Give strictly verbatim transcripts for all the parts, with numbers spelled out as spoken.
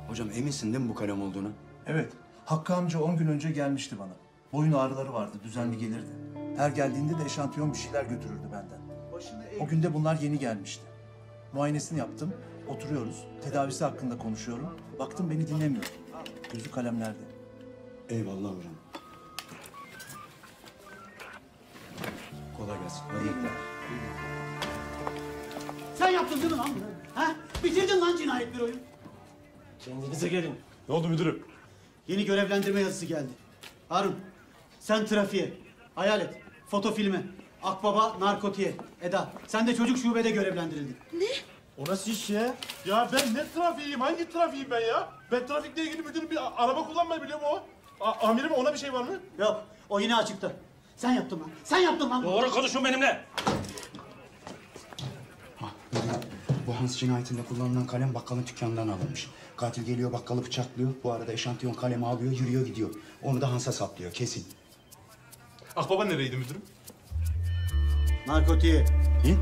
Hocam eminsin değil mi bu kalem olduğunu? Evet. Hakkı amca on gün önce gelmişti bana. Boyun ağrıları vardı, düzenli gelirdi. Her geldiğinde de eşantiyon bir şeyler götürürdü benden. O günde bunlar yeni gelmişti. Muayenesini yaptım, oturuyoruz. Tedavisi hakkında konuşuyorum. Baktım beni dinlemiyor. Gözü kalemlerde. Eyvallah hocam. Kolay gelsin. Hadi. Sen yaptın değil mi lan bunu? Ha? Bitirdin lan cinayet büroyu. Kendinize gelin. Ne oldu müdürüm? Yeni görevlendirme yazısı geldi. Harun, sen trafiğe, Hayalet, foto filme, Akbaba narkotiğe, Eda sen de çocuk şubede görevlendirildin. Ne? O nasıl iş ya? Ya ben ne trafiğiyim? Hangi trafiğim ben ya? Ben trafikle ilgili müdürüm, bir araba kullanmayı biliyorum o. A amirim ona bir şey var mı? Yok, o yine açıkta. Sen yaptın lan, sen yaptın lan. Doğru konuşun benimle. Ha, bu Hans cinayetinde kullanılan kalem bakkalın dükkanından alınmış. Katil geliyor bakkalı bıçaklıyor. Bu arada eşantiyon kalemi alıyor, yürüyor gidiyor. Onu da Hans'a saplıyor kesin. Akbaba nereydi müdürüm? Narkotiğe. İyi.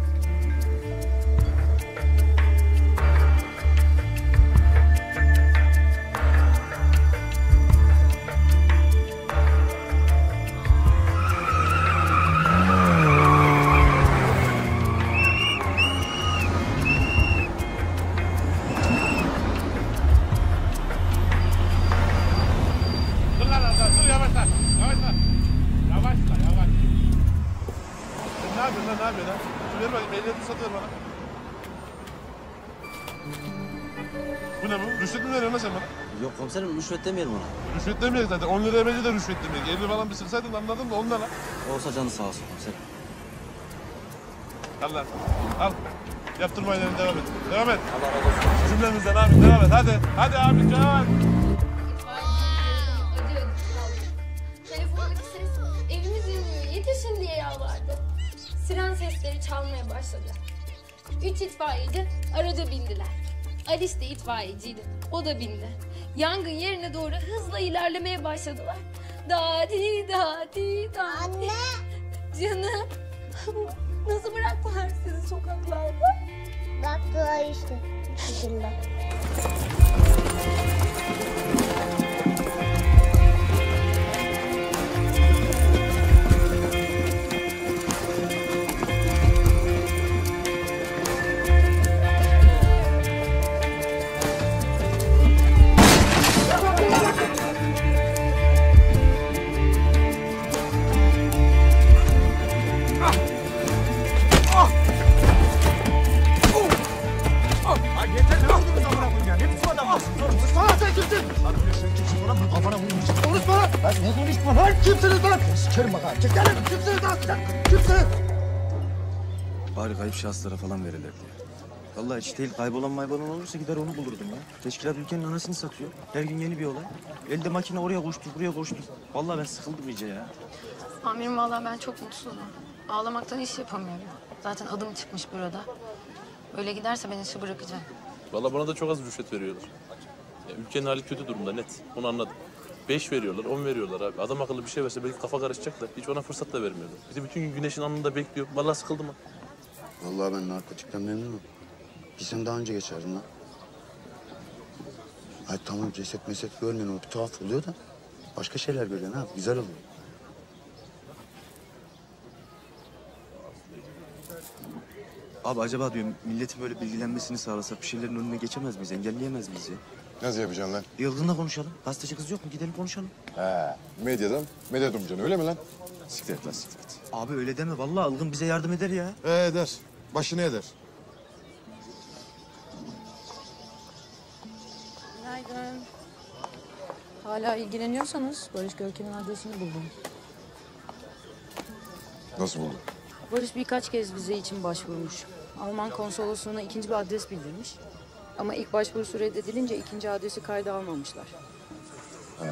Ne yapıyorsun lan, ne yapıyorsun lan? Şu ver bakayım, ehliyeti satıyor bana. Bu ne bu? Rüşvet mi veriyorsun lan sen bana? Yok komiserim, rüşvet demeyelim ona. Rüşvet demeyecek zaten. on liraya bence de rüşvet demeyecek. elli falan bir sırsaydın anladım da ondan lan. Olsa canı sağ olsun komiserim. Al lan, al. Yaptırma aylarını devam et. Devam et. Allah razı olsun. Cümlemizden abi, devam et. Hadi, hadi abi, devam et. Telefondaki ses evimiz yanıyor, yetişin diye yalvardı. Siren sesleri çalmaya başladı. Üç itfaiyeci araca bindiler. Alice de itfaiyeciydi, o da bindi. Yangın yerine doğru hızla ilerlemeye başladılar. Dadi dadi dadi. Anne! Canım, nasıl bıraktılar sizi sokaklarda? Bıraktılar işte, bu şekilde. Bari kayıp şahıslara falan verirler diye. Vallahi hiç değil, kaybolan maybolan olursa gider onu bulurdum ya. Teşkilat ülkenin anasını satıyor. Her gün yeni bir olay. Elde makine oraya koştu, buraya koştu. Vallahi ben sıkıldım iyice ya. Amirim vallahi ben çok mutsuzum. Ağlamaktan iş yapamıyorum. Zaten adım çıkmış burada. Öyle giderse ben işi bırakacağım. Vallahi bana da çok az rüşvet veriyorlar. Ya, ülkenin hali kötü durumda net. Onu anladım. Beş veriyorlar, on veriyorlar abi. Adam akıllı bir şey verse belki kafa karışacak da hiç ona fırsat da vermiyorlar. Bir de bütün gün güneşin alnında bekliyor. Vallahi sıkıldım ha. Vallahi ben narkotikten memnunum. Bir sene daha önce geçerdim lan. Ay tamam ceset meset görmüyorum, o bir tuhaf oluyor da. Başka şeyler görüyorsun ha, güzel oluyor. Abi acaba diyorum milletin böyle bilgilenmesini sağlasak bir şeylerin önüne geçemez miyiz, engelleyemez miyiz ya? Nasıl yapacaksın lan? Yılgın'la konuşalım. Gazeteci kız yok mu? Gidelim konuşalım. He, medyadan medyat umucaksın öyle mi lan? Siktir et lan, siktir et. Abi öyle deme. Vallahi Ilgın bize yardım eder ya. Ee, eder. Başını eder. Günaydın. Hala ilgileniyorsanız Barış Görkem'in adresini buldum. Nasıl buldun? Barış birkaç kez vize için başvurmuş. Alman konsolosluğuna ikinci bir adres bildirmiş. Ama ilk başvurusu reddedilince ikinci adresi kayda almamışlar. He.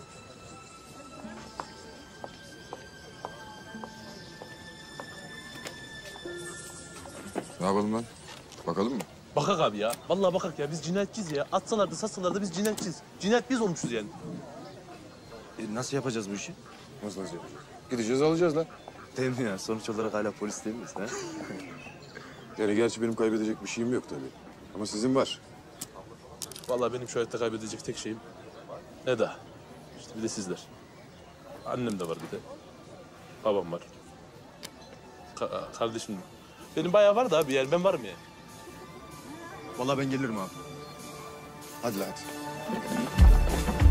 Ne yapalım lan? Bakalım mı? Bakak abi ya. Vallahi bakak ya. Biz cinayetçiyiz ya. Atsalar da satsalar da biz cinayetçiyiz. Cinayet biz olmuşuz yani. E, nasıl yapacağız bu işi? Nasıl nasıl yapacağız? Gideceğiz alacağız lan. Değil mi ya? Sonuç olarak hala polis değil miyiz? Ha? Yani gerçi benim kaybedecek bir şeyim yok tabii. Ama sizin var. Vallahi benim şu hayatta kaybedecek tek şeyim Eda. İşte bir de sizler. Annem de var bir de. Babam var. Ka- kardeşim. Benim bayağı var da abi yani ben varım yani. Vallahi ben gelirim abi. Hadi lan hadi.